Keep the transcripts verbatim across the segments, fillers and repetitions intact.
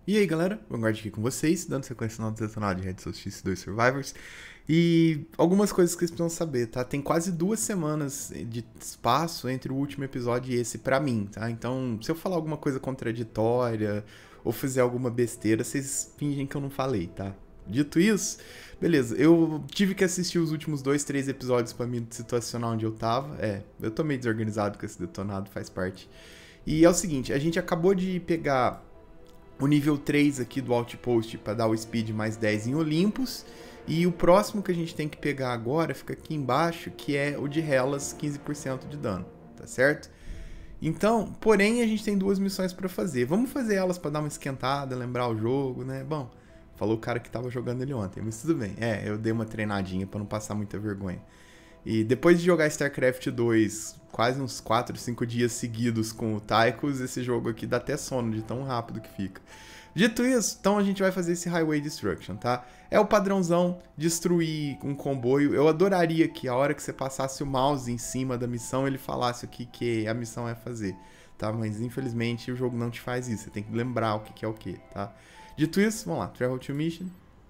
E aí galera, Vanguard aqui com vocês, dando sequência no detonado de Red Solstice dois Survivors. E algumas coisas que vocês precisam saber, tá? Tem quase duas semanas de espaço entre o último episódio e esse pra mim, tá? Então, se eu falar alguma coisa contraditória ou fizer alguma besteira, vocês fingem que eu não falei, tá? Dito isso, beleza, eu tive que assistir os últimos dois, três episódios pra me situacionar onde eu tava. É, eu tô meio desorganizado com esse detonado, faz parte. E é o seguinte, a gente acabou de pegar o nível três aqui do Outpost para dar o speed mais dez em Olympus. E o próximo que a gente tem que pegar agora fica aqui embaixo, que é o de Hellas, quinze por cento de dano, tá certo? Então, porém, a gente tem duas missões para fazer. Vamos fazer elas para dar uma esquentada, lembrar o jogo, né? Bom, falou o cara que tava jogando ele ontem, mas tudo bem. É, eu dei uma treinadinha para não passar muita vergonha. E depois de jogar StarCraft dois quase uns quatro, cinco dias seguidos com o Tychus, esse jogo aqui dá até sono de tão rápido que fica. Dito isso, então a gente vai fazer esse Highway Destruction, tá? É o padrãozão, destruir um comboio. Eu adoraria que a hora que você passasse o mouse em cima da missão, ele falasse o que, que a missão é fazer, tá? Mas infelizmente o jogo não te faz isso, você tem que lembrar o que, que é o que, tá? Dito isso, vamos lá, Travel to Mission.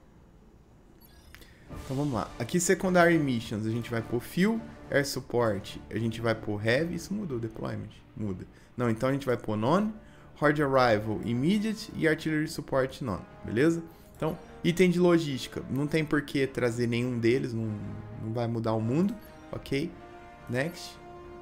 Então vamos lá, aqui Secondary Missions a gente vai pôr Fuel, Air Support a gente vai pôr Heavy, isso mudou o Deployment? Muda. Não, então a gente vai pôr None, Horde Arrival Immediate e Artillery Support None, beleza? Então, item de logística, não tem por que trazer nenhum deles, não, não vai mudar o mundo, ok? Next.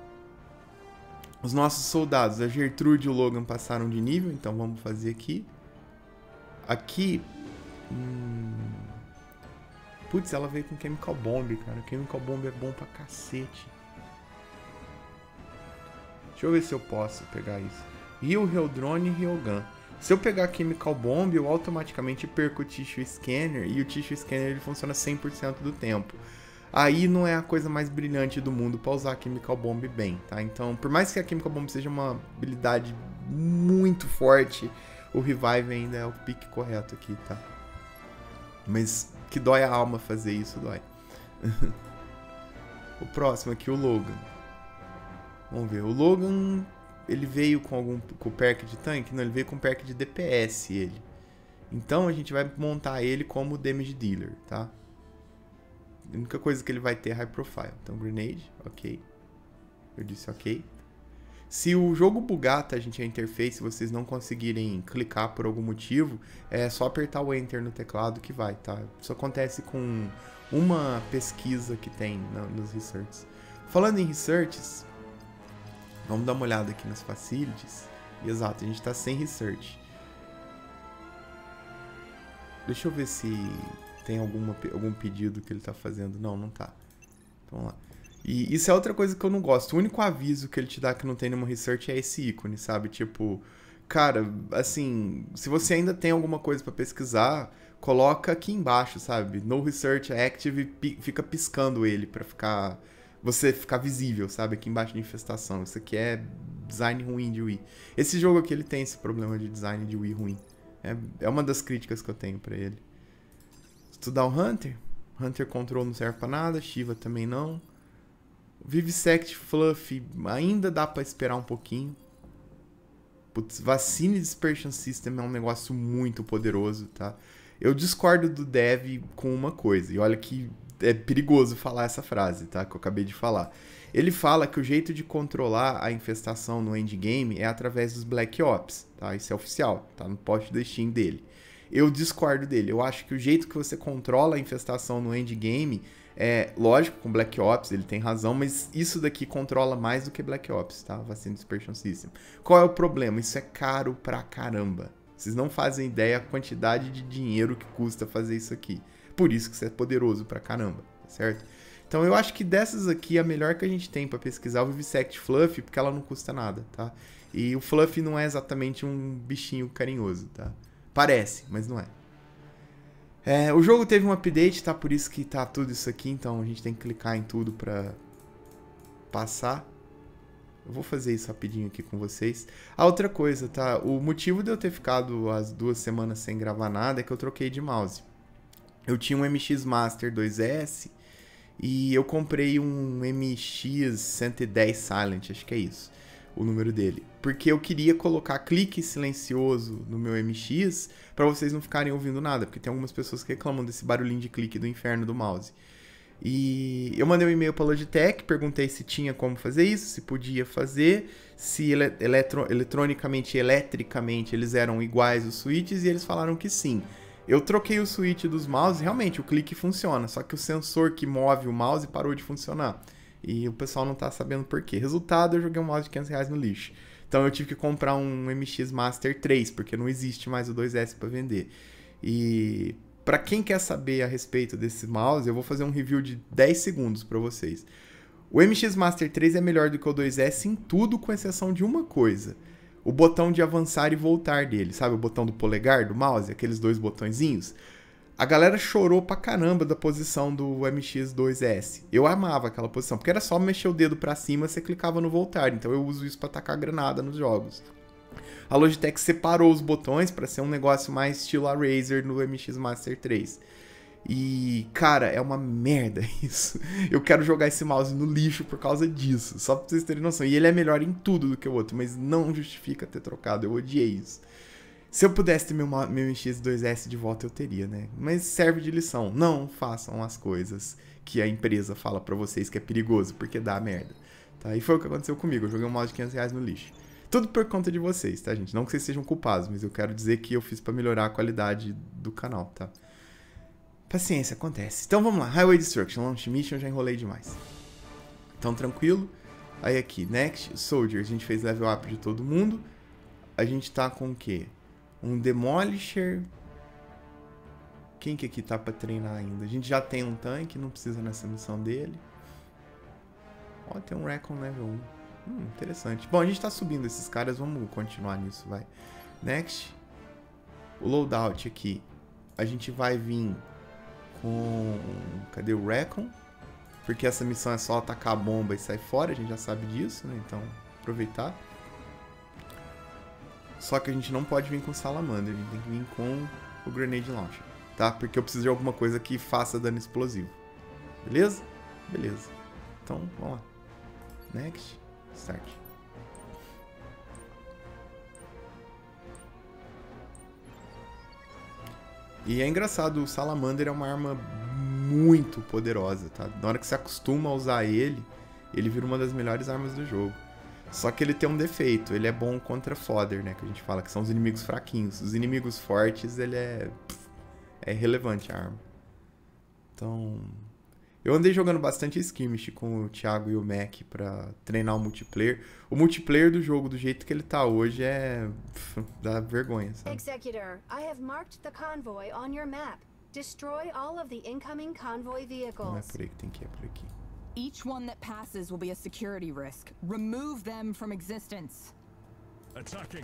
Os nossos soldados, a Gertrude e o Logan passaram de nível, então vamos fazer aqui. Aqui... Hum... Putz, ela veio com Chemical Bomb, cara. Chemical Bomb é bom pra cacete. Deixa eu ver se eu posso pegar isso. Heal, Heal Drone e Heal Gun. Se eu pegar Chemical Bomb, eu automaticamente perco o Tissue Scanner. E o Tissue Scanner ele funciona cem por cento do tempo. Aí não é a coisa mais brilhante do mundo pra usar a Chemical Bomb bem, tá? Então, por mais que a Chemical Bomb seja uma habilidade muito forte, o Revive ainda é o pique correto aqui, tá? Mas... que dói a alma fazer isso, dói. O próximo aqui, o Logan. Vamos ver, o Logan, ele veio com algum com perk de tanque? Não, ele veio com perk de D P S, ele. Então a gente vai montar ele como Damage Dealer, tá? A única coisa que ele vai ter é High Profile. Então, Grenade, ok. Eu disse ok. Se o jogo bugar, tá, gente, a interface, se vocês não conseguirem clicar por algum motivo, é só apertar o Enter no teclado que vai, tá? Isso acontece com uma pesquisa que tem nos researches. Falando em researches, vamos dar uma olhada aqui nas facilities. Exato, a gente tá sem research. Deixa eu ver se tem alguma, algum pedido que ele tá fazendo. Não, não tá. Então, vamos lá. E isso é outra coisa que eu não gosto. O único aviso que ele te dá que não tem nenhuma research é esse ícone, sabe? Tipo, cara, assim, se você ainda tem alguma coisa pra pesquisar, coloca aqui embaixo, sabe? No research active e fica piscando ele pra ficar... você ficar visível, sabe? Aqui embaixo de infestação. Isso aqui é design ruim de Wii. Esse jogo aqui, ele tem esse problema de design de Wii ruim. É, é uma das críticas que eu tenho pra ele. Estudar o Hunter. Hunter Control não serve pra nada. Shiva também não. Vivisect Fluff ainda dá pra esperar um pouquinho. Putz, Vaccine Dispersion System é um negócio muito poderoso, tá? Eu discordo do dev com uma coisa, e olha que é perigoso falar essa frase, tá? Que eu acabei de falar. Ele fala que o jeito de controlar a infestação no endgame é através dos Black Ops, tá? Isso é oficial, tá no post da Steam dele. Eu discordo dele, eu acho que o jeito que você controla a infestação no endgame é, lógico, com Black Ops ele tem razão, mas isso daqui controla mais do que Black Ops, tá? Vaccine Dispersion System. Qual é o problema? Isso é caro pra caramba. Vocês não fazem ideia a quantidade de dinheiro que custa fazer isso aqui. Por isso que isso é poderoso pra caramba, certo? Então eu acho que dessas aqui, a melhor que a gente tem pra pesquisar é o Vivisect Fluff, porque ela não custa nada, tá? E o Fluff não é exatamente um bichinho carinhoso, tá? Parece, mas não é. É, o jogo teve um update, tá? Por isso que tá tudo isso aqui, então a gente tem que clicar em tudo pra passar. Eu vou fazer isso rapidinho aqui com vocês. A outra coisa, tá? O motivo de eu ter ficado as duas semanas sem gravar nada é que eu troquei de mouse. Eu tinha um M X Master dois S e eu comprei um M X cento e dez Silent, acho que é isso. o número dele. Porque eu queria colocar clique silencioso no meu M X para vocês não ficarem ouvindo nada. Porque tem algumas pessoas que reclamam desse barulhinho de clique do inferno do mouse. E eu mandei um e-mail para a Logitech, perguntei se tinha como fazer isso, se podia fazer, se ele eletro eletronicamente e eletricamente eles eram iguais os switches, e eles falaram que sim. Eu troquei o switch dos mouse, realmente o clique funciona, só que o sensor que move o mouse parou de funcionar. E o pessoal não tá sabendo por quê. Resultado, eu joguei um mouse de quinhentos reais no lixo. Então eu tive que comprar um M X Master três, porque não existe mais o dois S para vender. E para quem quer saber a respeito desse mouse, eu vou fazer um review de dez segundos para vocês. O M X Master três é melhor do que o dois S em tudo, com exceção de uma coisa. O botão de avançar e voltar dele, sabe? O botão do polegar do mouse, aqueles dois botõezinhos. A galera chorou pra caramba da posição do M X dois S. Eu amava aquela posição, porque era só mexer o dedo pra cima, você clicava no voltar. Então eu uso isso pra tacar granada nos jogos. A Logitech separou os botões pra ser um negócio mais estilo a Razer no M X Master três. E, cara, é uma merda isso. Eu quero jogar esse mouse no lixo por causa disso, só pra vocês terem noção. E ele é melhor em tudo do que o outro, mas não justifica ter trocado, eu odiei isso. Se eu pudesse ter meu, meu M X dois S de volta, eu teria, né? Mas serve de lição. Não façam as coisas que a empresa fala pra vocês que é perigoso, porque dá merda. Tá? E foi o que aconteceu comigo. Eu joguei um mouse de quinhentos reais no lixo. Tudo por conta de vocês, tá, gente? Não que vocês sejam culpados, mas eu quero dizer que eu fiz pra melhorar a qualidade do canal, tá? Paciência, acontece. Então vamos lá. Highway Destruction, Launch Mission, já enrolei demais. Então tranquilo. Aí aqui, Next, Soldier. A gente fez level up de todo mundo. A gente tá com o quê? Um Demolisher. Quem que aqui tá pra treinar ainda? A gente já tem um tanque, não precisa nessa missão dele. Ó, tem um Recon level um. Hum, interessante. Bom, a gente tá subindo esses caras, vamos continuar nisso, vai. Next. O loadout aqui. A gente vai vir com... Cadê o Recon? Porque essa missão é só atacar a bomba e sair fora, a gente já sabe disso, né? Então, aproveitar. Só que a gente não pode vir com Salamander, a gente tem que vir com o Grenade Launcher, tá? Porque eu preciso de alguma coisa que faça dano explosivo. Beleza? Beleza. Então, vamos lá. Next. Start. E é engraçado, o Salamander é uma arma muito poderosa, tá? Na hora que você acostuma a usar ele, ele vira uma das melhores armas do jogo. Só que ele tem um defeito, ele é bom contra fodder, né? Que a gente fala que são os inimigos fraquinhos. Os inimigos fortes, ele é... É irrelevante a arma. Então... Eu andei jogando bastante skirmish com o Thiago e o Mac pra treinar o multiplayer. O multiplayer do jogo, do jeito que ele tá hoje, é... dá vergonha, sabe? Executor, I have marked the convoy on your map. Destroy all of the incoming convoy vehicles. Não é por aí que tem que ir, é por aqui. Each one that passes will be a security risk. Remove them from existence. Attacking.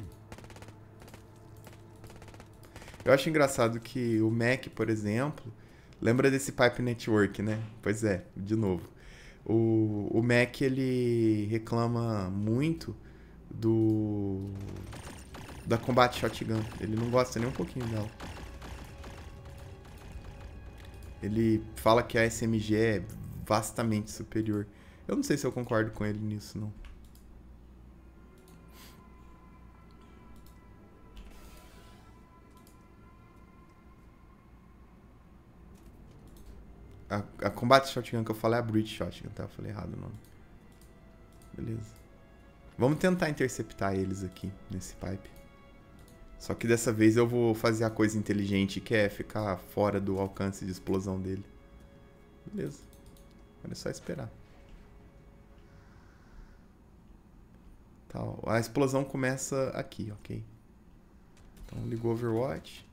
Eu acho engraçado que o Mac, por exemplo, lembra desse Pipe Network, né? Pois é, de novo. O, o Mac, ele reclama muito do da Combat Shotgun. Ele não gosta nem um pouquinho dela. Ele fala que a S M G é vastamente superior. Eu não sei se eu concordo com ele nisso, não. A, a Combat Shotgun que eu falei é a Breach Shotgun, tá? Eu falei errado o nome. Beleza. Vamos tentar interceptar eles aqui, nesse pipe. Só que dessa vez eu vou fazer a coisa inteligente, que é ficar fora do alcance de explosão dele. Beleza. Agora é só esperar. Tá, ó. A explosão começa aqui, ok? Então ligou o Overwatch.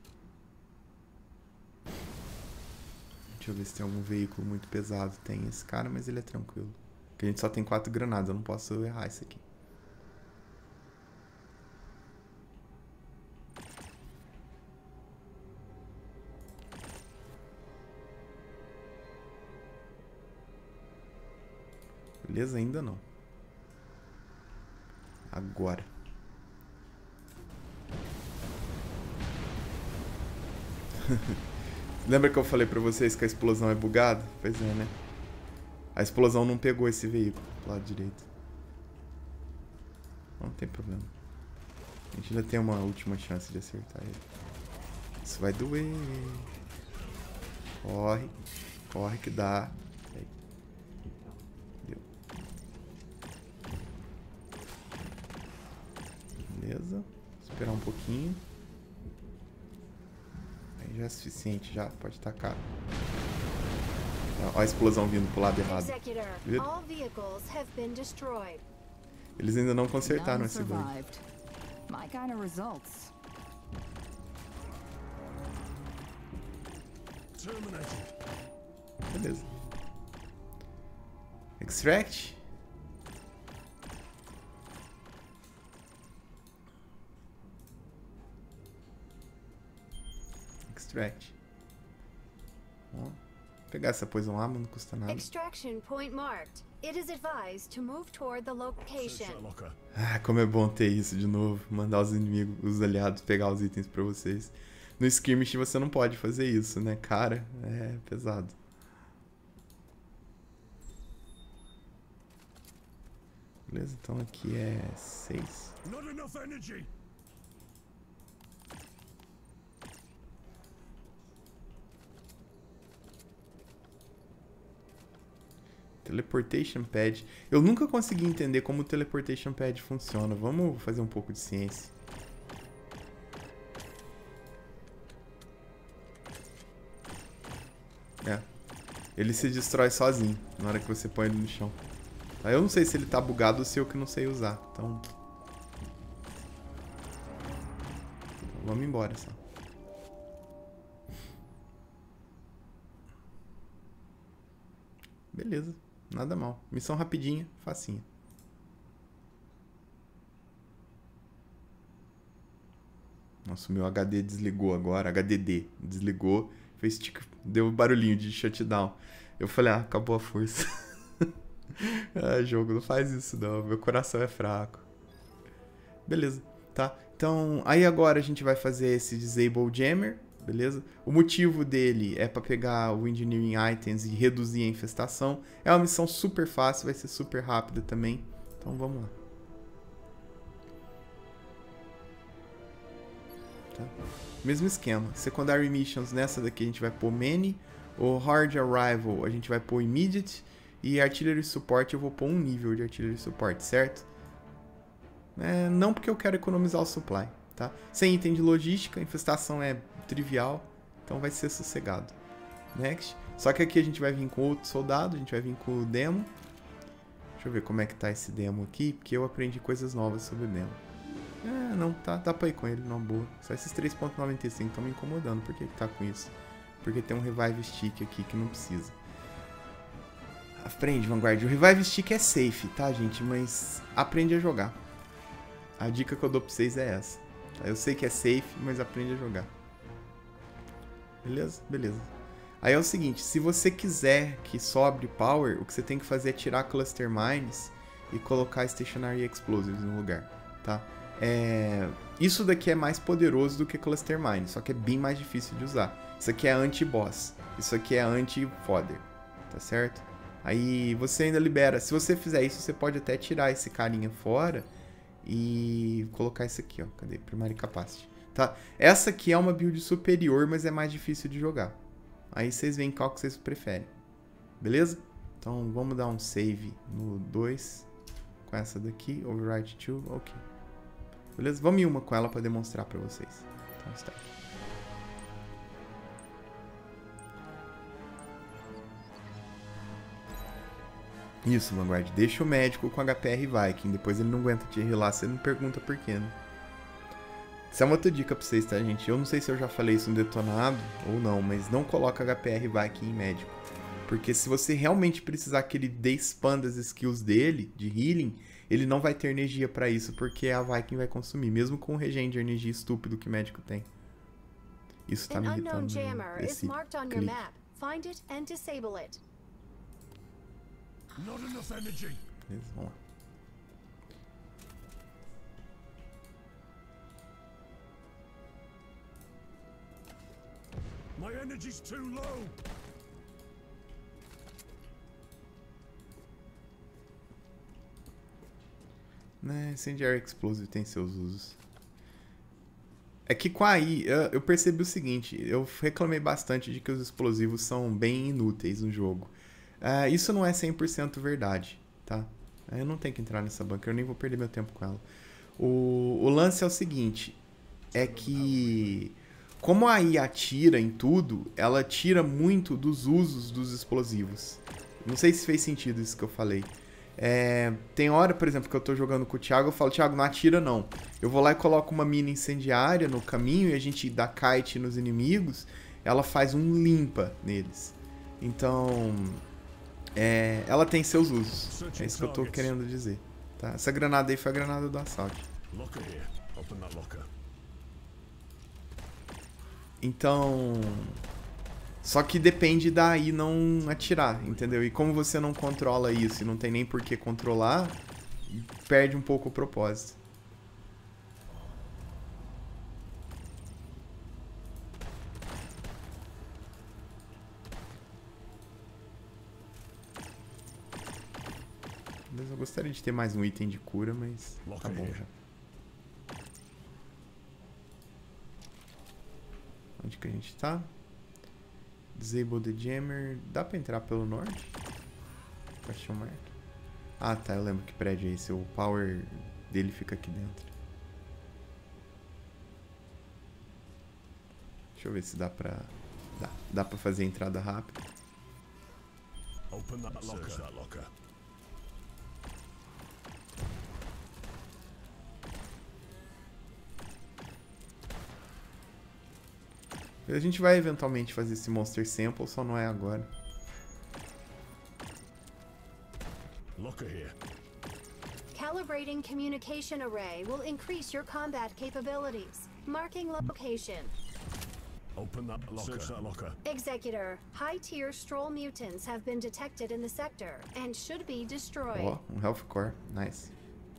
Deixa eu ver se tem algum veículo muito pesado. Tem esse cara, mas ele é tranquilo. Porque a gente só tem quatro granadas, eu não posso errar isso aqui. Beleza? Ainda não. Agora. Lembra que eu falei pra vocês que a explosão é bugada? Pois é, né? A explosão não pegou esse veículo do lado direito. Não tem problema. A gente ainda tem uma última chance de acertar ele. Isso vai doer. Corre. Corre que dá. Aí. Deu. Beleza. Esperar um pouquinho. Aí já é suficiente, já. Pode tacar. Olha a explosão vindo pro lado errado. Viu? Eles ainda não consertaram esse bug. My kind of results. Beleza. Extract. Extract. Ó. Pegar essa poison lá, mas não custa nada. Extraction point marked. It is advised to move toward the location. Ah, como é bom ter isso de novo. Mandar os inimigos, os aliados pegar os itens pra vocês. No skirmish você não pode fazer isso, né, cara? É pesado. Beleza, então aqui é seis. Teleportation Pad. Eu nunca consegui entender como o Teleportation Pad funciona. Vamos fazer um pouco de ciência. É. Ele se destrói sozinho na hora que você põe ele no chão. Aí eu não sei se ele tá bugado ou se eu que não sei usar. Então... Vamos embora só. Beleza. Nada mal. Missão rapidinha, facinha. Nossa, o meu H D desligou agora. H D D desligou. Fez tic... Deu um barulhinho de shutdown. Eu falei, ah, acabou a força. Ah, jogo, não faz isso não. Meu coração é fraco. Beleza, tá? Então, aí agora a gente vai fazer esse Disable Jammer. Beleza? O motivo dele é para pegar o Engineering Items e reduzir a infestação. É uma missão super fácil, vai ser super rápida também. Então vamos lá. Tá? Mesmo esquema. Secondary Missions, nessa daqui a gente vai pôr Many. O Hard Arrival a gente vai pôr Immediate. E Artillery Support eu vou pôr um nível de Artillery Support, certo? É, não porque eu quero economizar o supply. Tá? Sem item de logística, a infestação é trivial, então vai ser sossegado. Next. Só que aqui a gente vai vir com outro soldado, a gente vai vir com o demo. Deixa eu ver como é que tá esse demo aqui, porque eu aprendi coisas novas sobre o demo. É, não, tá, dá pra ir com ele, numa boa. Só esses três ponto noventa e cinco estão me incomodando. Por que que tá com isso? Porque tem um Revive Stick aqui que não precisa. Aprende, Vanguard. O Revive Stick é safe, tá, gente? Mas aprende a jogar. A dica que eu dou pra vocês é essa. Eu sei que é safe, mas aprende a jogar. Beleza? Beleza. Aí é o seguinte, se você quiser que sobre power, o que você tem que fazer é tirar Cluster Mines e colocar Stationary Explosives no lugar, tá? É... Isso daqui é mais poderoso do que Cluster Mines, só que é bem mais difícil de usar. Isso aqui é anti-boss, isso aqui é anti-fodder, tá certo? Aí você ainda libera, se você fizer isso, você pode até tirar esse carinha fora e colocar isso aqui, ó. Cadê? Primary Capacity. Tá? Essa aqui é uma build superior, mas é mais difícil de jogar. Aí vocês veem qual que vocês preferem. Beleza? Então vamos dar um save no dois. Com essa daqui. Override to. Ok. Beleza? Vamos em uma com ela para demonstrar para vocês. Então está. Isso, Vanguard. Deixa o médico com H P R Viking. Depois ele não aguenta te relar, você não pergunta por quê, né? Isso é uma outra dica pra vocês, tá, gente? Eu não sei se eu já falei isso no detonado ou não, mas não coloca H P R Viking em médico. Porque se você realmente precisar que ele de-expanda as skills dele, de healing, ele não vai ter energia pra isso, porque a Viking vai consumir, mesmo com o regen de energia estúpido que médico tem. Isso tá me irritando. Esse clique. Beleza, vamos lá. My energy's too low. Né, Incendiary Explosive tem seus usos. É que com a I, eu, eu percebi o seguinte, eu reclamei bastante de que os explosivos são bem inúteis no jogo. Uh, isso não é cem por cento verdade, tá? Eu não tenho que entrar nessa banca, eu nem vou perder meu tempo com ela. O, o lance é o seguinte, é que como a I atira em tudo, ela tira muito dos usos dos explosivos. Não sei se fez sentido isso que eu falei. É, tem hora, por exemplo, que eu tô jogando com o Thiago, eu falo, Thiago, não atira não. Eu vou lá e coloco uma mina incendiária no caminho e a gente dá kite nos inimigos, ela faz um limpa neles. Então, é, ela tem seus usos. É isso que eu tô querendo dizer. Tá? Essa granada aí foi a granada do assalto. Então... Só que depende da I não atirar, entendeu? E como você não controla isso e não tem nem por que controlar, perde um pouco o propósito. Eu gostaria de ter mais um item de cura, mas tá bom já. Onde que a gente tá? Disable the Jammer. Dá pra entrar pelo norte? Question mark. Ah, tá. Eu lembro que prédio é esse. O power dele fica aqui dentro. Deixa eu ver se dá pra... Dá, dá pra fazer a entrada rápida. Open that locker. A gente vai eventualmente fazer esse Monster Sample, só não é agora. Locker here. Calibrating communication array will increase your combat capabilities. Marking location. Open that locker. Search that locker. Executor, high-tier Stroll mutants have been detected in the sector and should be destroyed. Ó, oh, um Health Core. Nice.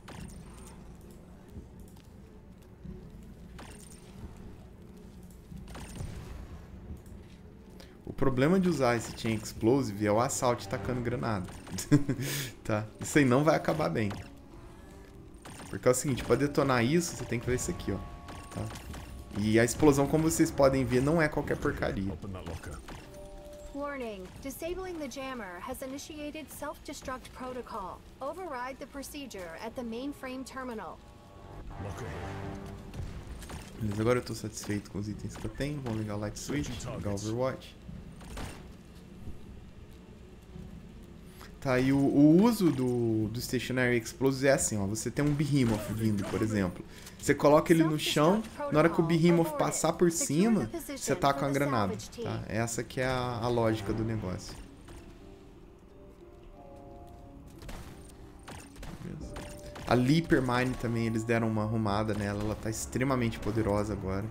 O problema de usar esse Chain Explosive é o Assault tacando granada. Tá? Isso aí não vai acabar bem. Porque é o seguinte, para detonar isso, você tem que fazer isso aqui, ó. Tá? E a explosão, como vocês podem ver, não é qualquer porcaria. Warning, disabling the jammer has initiated self-destruct protocol. Override the procedure at the mainframe terminal. Beleza, agora eu tô satisfeito com os itens que eu tenho. Vamos ligar o Light Switch, ligar o Overwatch. Tá, e o, o uso do, do Stationary Explosive é assim, ó. Você tem um Behemoth vindo, por exemplo. Você coloca ele no chão, na hora que o Behemoth passar por cima, você taca uma granada, tá? Essa que é a, a lógica do negócio. Beleza. A Leaper Mine também, eles deram uma arrumada nela. Ela tá extremamente poderosa agora.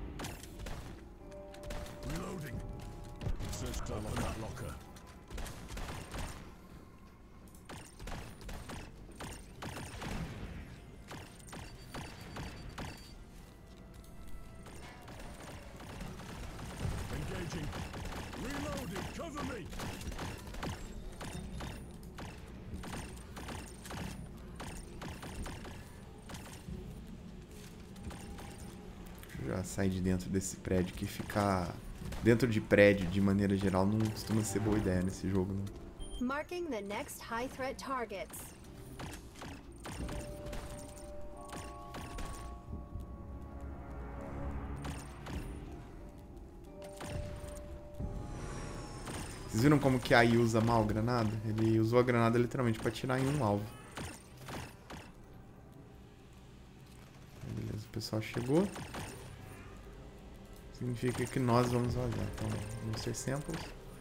Já sair de dentro desse prédio, que ficar dentro de prédio de maneira geral não costuma ser boa ideia nesse jogo, não. Marking the next high threat targets. Vocês viram como que a I usa mal a granada? Ele usou a granada literalmente para atirar em um alvo. Beleza, o pessoal chegou. Significa que nós vamos vazar. Então, vamos ser samples.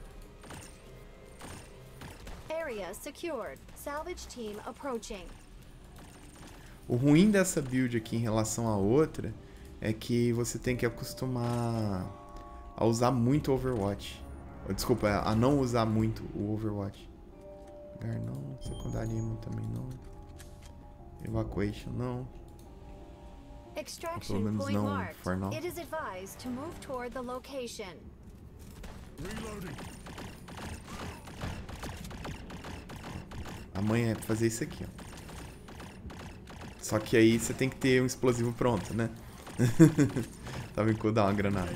Area secured. Salvage team approaching. O ruim dessa build aqui em relação à outra é que você tem que acostumar a usar muito Overwatch. Desculpa, a não usar muito o Overwatch. Lugar não, secundário também não. Evacuation não. Extraction point marked. It is advised to move toward the location. Reloading. Amanhã é fazer isso aqui, ó. Só que aí você tem que ter um explosivo pronto, né? Tá vendo que eu dar uma granada.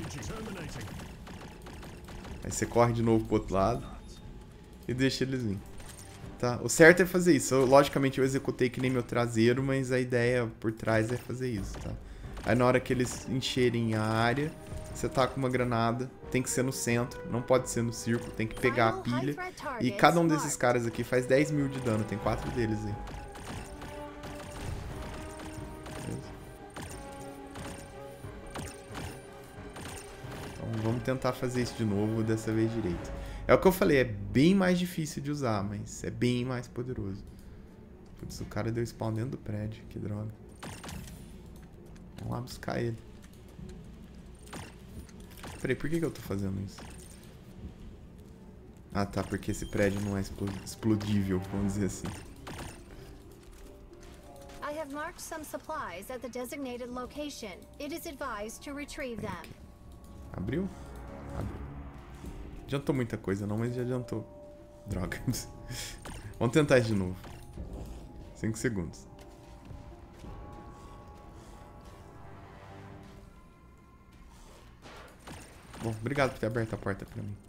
Aí você corre de novo pro outro lado e deixa eles vir. Tá? O certo é fazer isso. Eu, logicamente eu executei que nem meu traseiro, mas a ideia por trás é fazer isso, tá? Aí na hora que eles encherem a área, você tá com uma granada, tem que ser no centro, não pode ser no círculo, tem que pegar a pilha. E cada um desses caras aqui faz dez mil de dano, tem quatro deles aí. Então vamos tentar fazer isso de novo, dessa vez direito. É o que eu falei, é bem mais difícil de usar, mas é bem mais poderoso. Putz, o cara deu spawn dentro do prédio, que droga. Vamos lá buscar ele. Peraí, por que que eu tô fazendo isso? Ah tá, porque esse prédio não é explodível, vamos dizer assim. I have marked some supplies at the designated location. It is advised to retrieve them. Abriu? Abriu. Adiantou muita coisa não, mas já adiantou. Droga. Vamos tentar isso de novo. cinco segundos. Bom, obrigado por ter aberto a porta pra mim.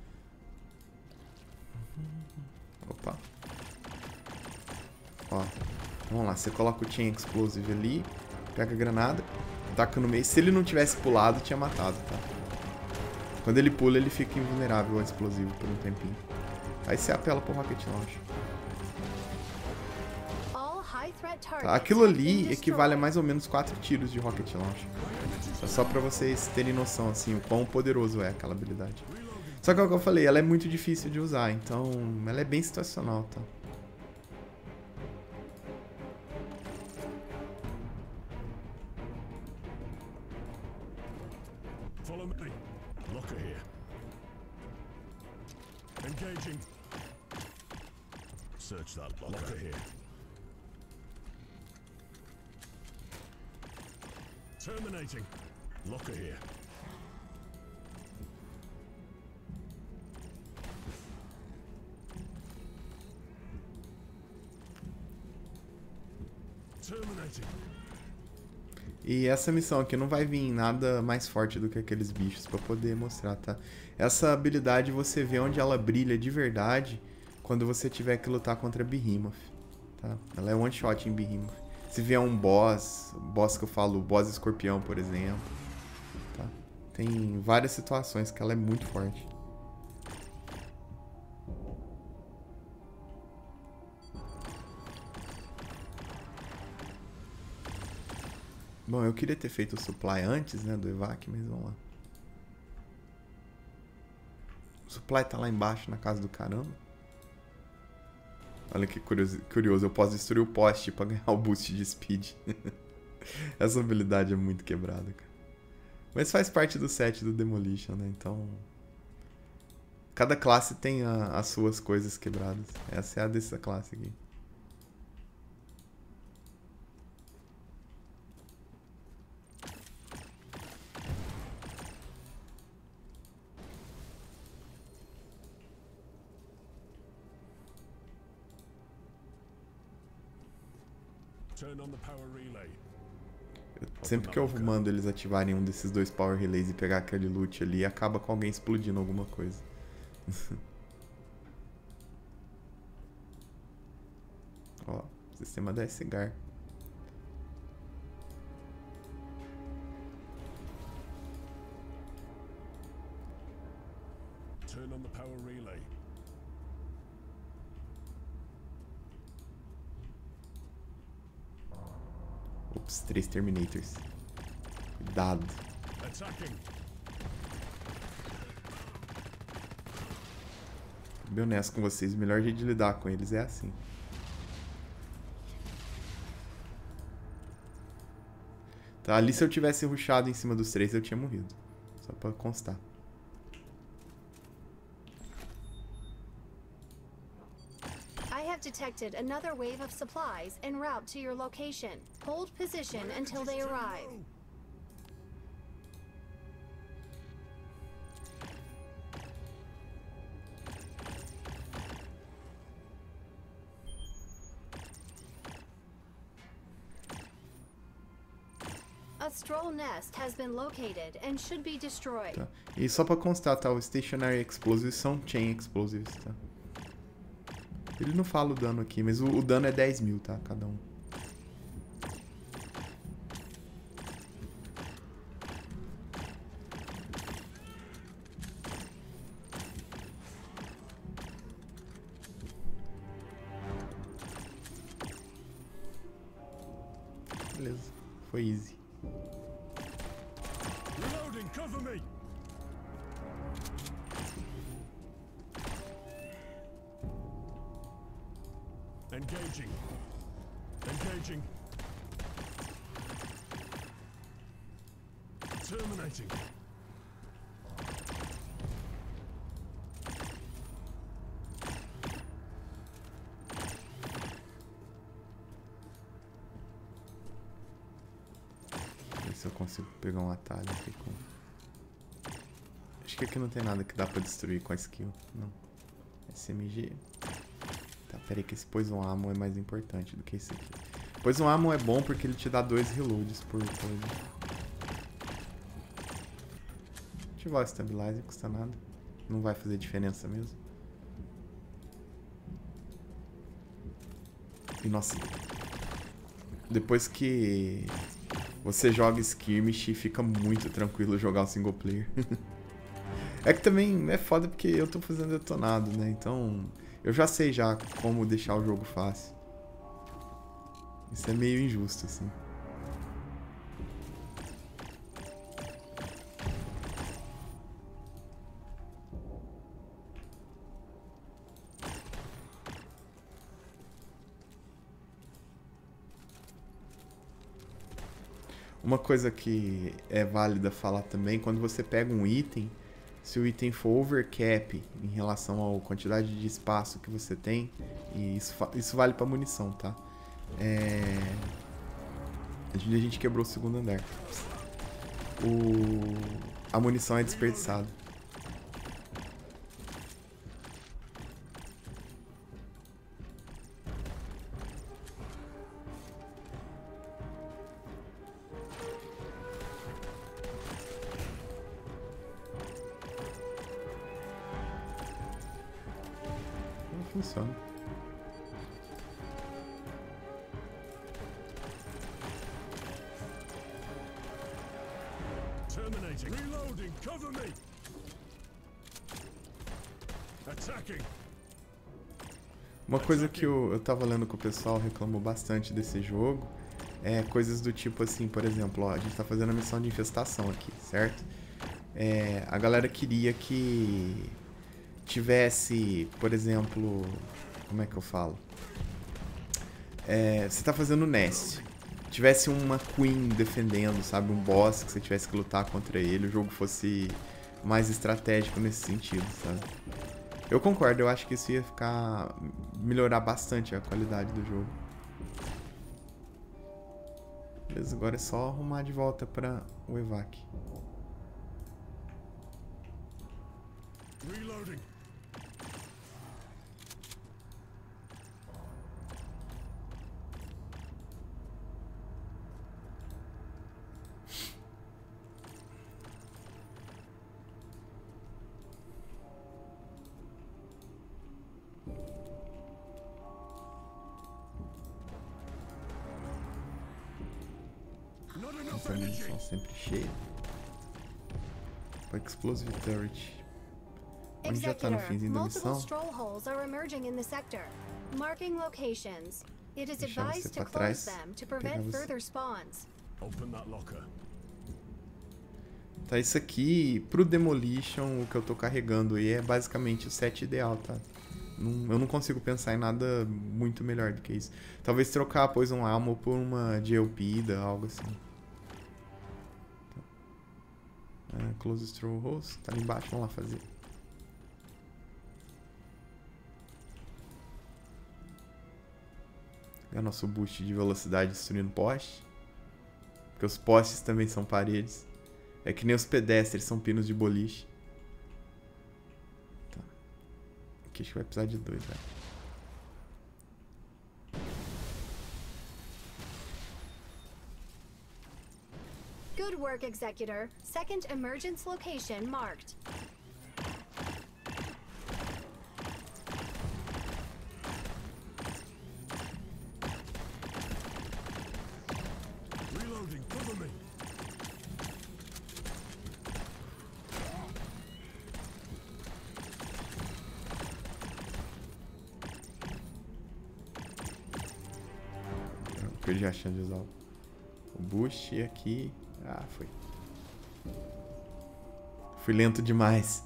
Opa. Ó, vamos lá. Você coloca o Chain Explosive ali, pega a granada, taca no meio. Se ele não tivesse pulado, tinha matado, tá? Quando ele pula, ele fica invulnerável ao explosivo por um tempinho. Aí você apela pro Rocket Launch. Tá, aquilo ali equivale a mais ou menos quatro tiros de Rocket Launch. É só pra vocês terem noção, assim, o quão poderoso é aquela habilidade. Só que é o que eu falei, ela é muito difícil de usar, então ela é bem situacional, tá? Follow me. Locker here. Engaging. Search that locker, locker here. Terminating. Locker here. Terminating. E essa missão aqui não vai vir nada mais forte do que aqueles bichos pra poder mostrar, tá? Essa habilidade você vê onde ela brilha de verdade quando você tiver que lutar contra Behemoth, tá? Ela é one shot em Behemoth. Se vier um boss, boss que eu falo, boss escorpião, por exemplo, tá? Tem várias situações que ela é muito forte. Bom, eu queria ter feito o supply antes, né, do evac, mas vamos lá. O supply tá lá embaixo, na casa do caramba. Olha que curioso, curioso, eu posso destruir o poste pra ganhar o boost de speed. Essa habilidade é muito quebrada, cara. Mas faz parte do set do Demolition, né, então... Cada classe tem a, as suas coisas quebradas. Essa é a dessa classe aqui. Turn on the power relay. Sempre que eu mando eles ativarem um desses dois Power Relays e pegar aquele loot ali, acaba com alguém explodindo alguma coisa. Ó, sistema da Cigar. Turn on the power relay. Ops, três Terminators. Cuidado. Attacking. Bem honesto com vocês, o melhor jeito de lidar com eles é assim. Tá, ali se eu tivesse rushado em cima dos três, eu tinha morrido. Só pra constar. Detected another wave of supplies en route to your location. Hold position until they arrive. A Stroll nest has been located and should be destroyed. Tá. E só pra constar, tá? O Stationary Explosives são Chain Explosives, tá? Ele não fala o dano aqui, mas o, o dano é dez mil, tá? Cada um. Beleza. Foi easy. Reloading, cover me. Engaging. Engaging. Terminating. Ver se eu consigo pegar um atalho aqui com... Acho que aqui não tem nada que dá pra destruir com a skill. Não. S M G. Tá, pera aí que esse Poison Ammo é mais importante do que esse aqui. Poison Ammo é bom porque ele te dá dois reloads por coisa. Ativar o Stabilizer, não custa nada. Não vai fazer diferença mesmo. E nossa... Depois que você joga Skirmish, fica muito tranquilo jogar o single player. É que também é foda porque eu tô fazendo detonado, né? Então... Eu já sei já como deixar o jogo fácil. Isso é meio injusto, assim. Uma coisa que é válida falar também, quando você pega um item, se o item for overcap em relação à quantidade de espaço que você tem, e isso, isso vale pra munição, tá? É... A gente quebrou o segundo andar. O... A munição é desperdiçada. Funciona. Terminating. Reloading, cover me. Attacking. Uma coisa que eu, eu tava lendo que o pessoal reclamou bastante desse jogo é coisas do tipo assim, por exemplo, ó, a gente tá fazendo a missão de infestação aqui, certo? É, a galera queria que tivesse, por exemplo, como é que eu falo? É, você tá fazendo nest, tivesse uma queen defendendo, sabe, um boss que você tivesse que lutar contra ele, o jogo fosse mais estratégico nesse sentido, sabe? Eu concordo, eu acho que isso ia ficar melhorar bastante a qualidade do jogo. Beleza, agora é só arrumar de volta para o evac. Reloading. Essa munição sempre cheia. O Explosive Turret. Onde já tá no Executor, finzinho da multiple missão. stroll holes are emerging in the sector. Marking locations. It is Deixar você advised to pra close trás. them to Pegar prevent você. further spawns. Open that locker. Tá, isso aqui, pro Demolition, o que eu tô carregando aí é basicamente o set ideal, tá? Não, eu não consigo pensar em nada muito melhor do que isso. Talvez trocar a Poison Ammo por uma G L P da, algo assim. Tá. É, close Stroll Holes, tá ali embaixo, vamos lá fazer. Pegar nosso boost de velocidade destruindo poste. Porque os postes também são paredes. É que nem os pedestres são pinos de boliche. Tá. Aqui acho que vai precisar de dois, velho. Network Executor. Second emergence location marked. Reloading, cover me. Perdi a chance de usar o o boost e aqui... Ah, foi. Fui lento demais.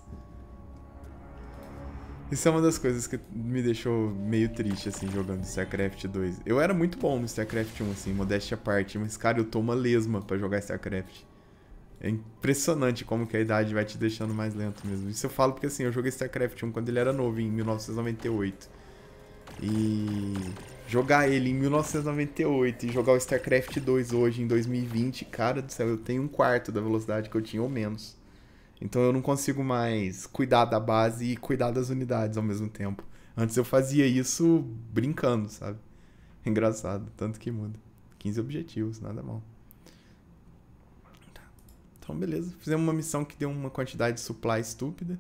Isso é uma das coisas que me deixou meio triste, assim, jogando StarCraft dois. Eu era muito bom no StarCraft um, assim, modéstia à parte, mas, cara, eu tô uma lesma pra jogar StarCraft. É impressionante como que a idade vai te deixando mais lento mesmo. Isso eu falo porque, assim, eu joguei StarCraft um quando ele era novo, em mil novecentos e noventa e oito. E jogar ele em mil novecentos e noventa e oito e jogar o StarCraft dois hoje, em dois mil e vinte, cara do céu, eu tenho um quarto da velocidade que eu tinha ou menos. Então eu não consigo mais cuidar da base e cuidar das unidades ao mesmo tempo. Antes eu fazia isso brincando, sabe? Engraçado, tanto que muda. quinze objetivos, nada mal. Tá. Então beleza, fizemos uma missão que deu uma quantidade de supply estúpida.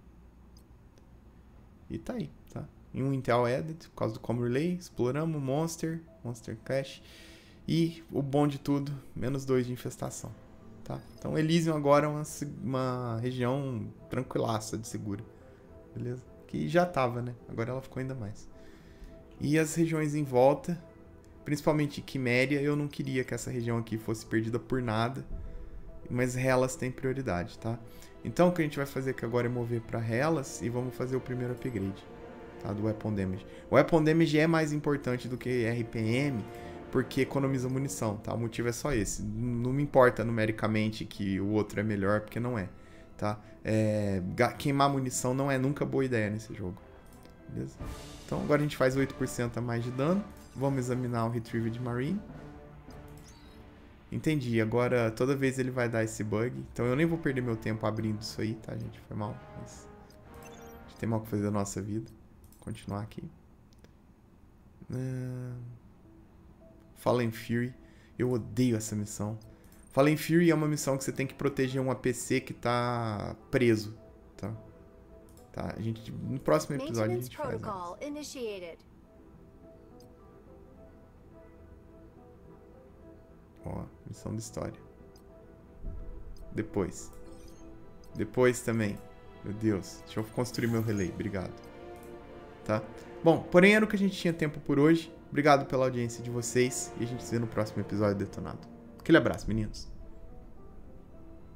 E tá aí, tá? Em um Intel Edit, por causa do Com Relay, exploramos o Monster, Monster Cache. E o bom de tudo, menos dois de infestação. Tá? Então Elysium agora é uma, uma região tranquilaça de segura. Beleza? Que já tava, né? Agora ela ficou ainda mais. E as regiões em volta, principalmente Quiméria, eu não queria que essa região aqui fosse perdida por nada. Mas Hellas tem prioridade, tá? Então o que a gente vai fazer aqui agora é mover para Hellas e vamos fazer o primeiro upgrade, tá? Do Weapon Damage. O Weapon Damage é mais importante do que R P M, porque economiza munição, tá? O motivo é só esse. Não me importa numericamente que o outro é melhor, porque não é, tá? É, queimar munição não é nunca boa ideia nesse jogo, beleza? Então agora a gente faz oito por cento a mais de dano. Vamos examinar o Retrieved Marine. Entendi, agora toda vez ele vai dar esse bug. Então eu nem vou perder meu tempo abrindo isso aí, tá, gente? Foi mal, mas a gente tem mal que fazer da nossa vida. Vou continuar aqui. Uh... Fallen Fury. Eu odeio essa missão. Fallen Fury é uma missão que você tem que proteger um A P C que tá preso, tá? Tá, a gente, no próximo episódio a gente faz isso. Ó, missão de história. Depois. Depois também. Meu Deus. Deixa eu construir meu relay. Obrigado. Tá? Bom, porém era o que a gente tinha tempo por hoje. Obrigado pela audiência de vocês. E a gente se vê no próximo episódio detonado. Aquele abraço, meninos.